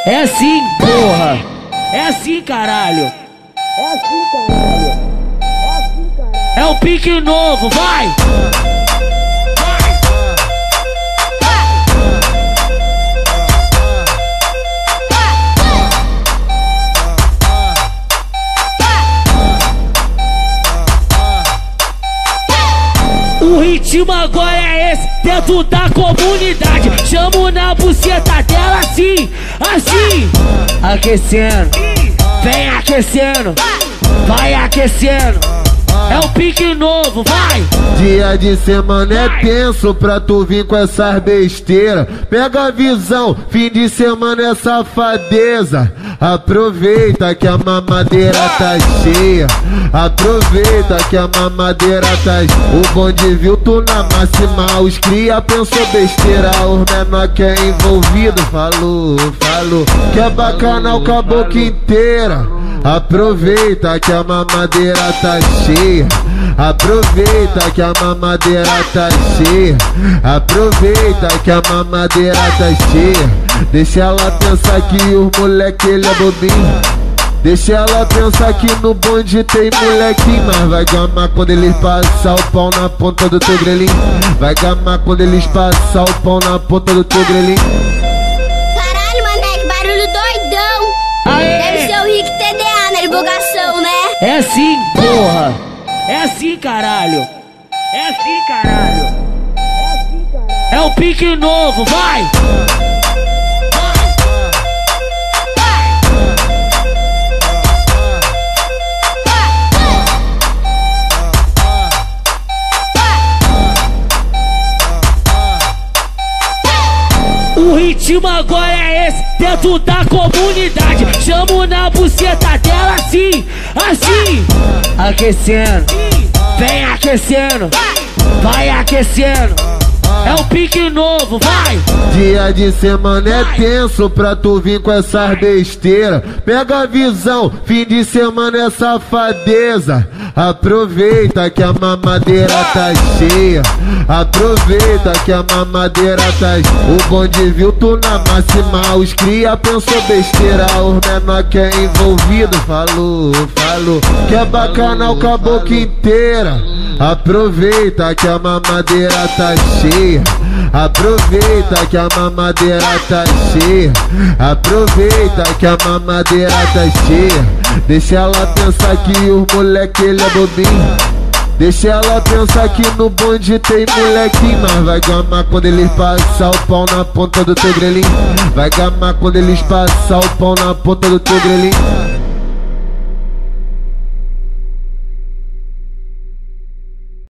É assim, porra. É assim, caralho. É assim, caralho. É assim, caralho. É o pique novo, vai! O ritmo agora é esse, dentro da comunidade. Chamo na buceta dela assim, assim. Aquecendo, vem aquecendo, vai aquecendo. É o pique novo, vai! Dia de semana é tenso pra tu vir com essas besteiras. Pega a visão, fim de semana é safadeza. Aproveita que a mamadeira tá cheia. Aproveita que a mamadeira tá cheia. O bonde viu tu na máxima, os cria pensou besteira. Os menor que é envolvido falou que é bacanal com a boca inteira. Aproveita que a mamadeira tá cheia. Aproveita que a mamadeira tá cheia. Aproveita que a mamadeira tá cheia. Deixa ela pensar que os moleque ele é bobinho. Deixa ela pensar que no bonde tem molequinho. Mas vai gamar quando eles passar o pau na ponta do teu grelhinho. Vai gamar quando eles passar o pau na ponta do teu grelhinho. Caralho, mané, que barulho doidão. Aê! Deve ser o Rick TDA na divulgação, né? É assim, porra. É assim, caralho. É assim, caralho. É assim, caralho. É o pique novo, vai! O ritmo agora é esse, dentro da comunidade. Chamo na buceta dela assim, assim. Aquecendo, vem aquecendo, vai aquecendo. É o pique novo, vai! Dia de semana é tenso pra tu vir com essas besteiras. Pega a visão, fim de semana é safadeza. Aproveita que a mamadeira tá cheia. Aproveita que a mamadeira tá cheia. O bonde viu tu na máxima, os cria pensou besteira. Os menor que é envolvido falou que é bacanal com a boca inteira. Aproveita que a mamadeira tá cheia. Aproveita que a mamadeira tá cheia. Aproveita que a mamadeira tá cheia. Deixa ela pensar que os moleque ele é bobinho. Deixa ela pensar que no bonde tem molequinho. Mas vai gamar quando eles passar o pau na ponta do teu grelhinho. Vai gamar quando eles passar o pau na ponta do teu grelhinho.